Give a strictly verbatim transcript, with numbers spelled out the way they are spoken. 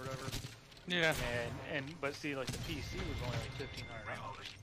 whatever. Yeah. And and but see, like the P C was only like fifteen hundred dollars.